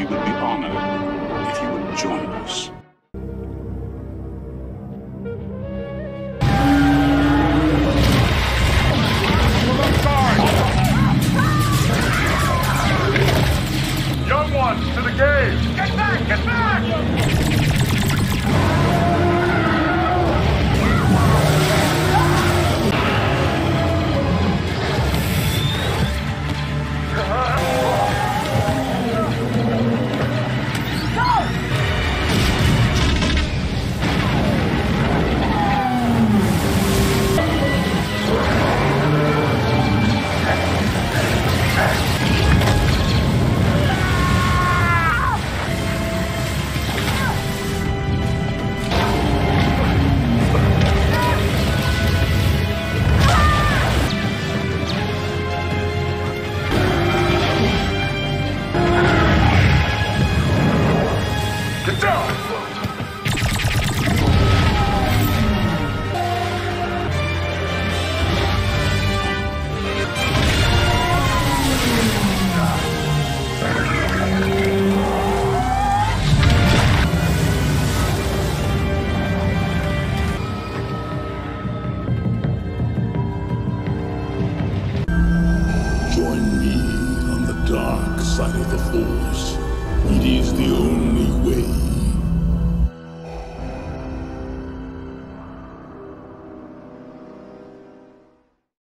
We would be honored if you would join us. Young ones, to the cage! Get back! Get back! Join me on the dark side of the Force. It is the only way.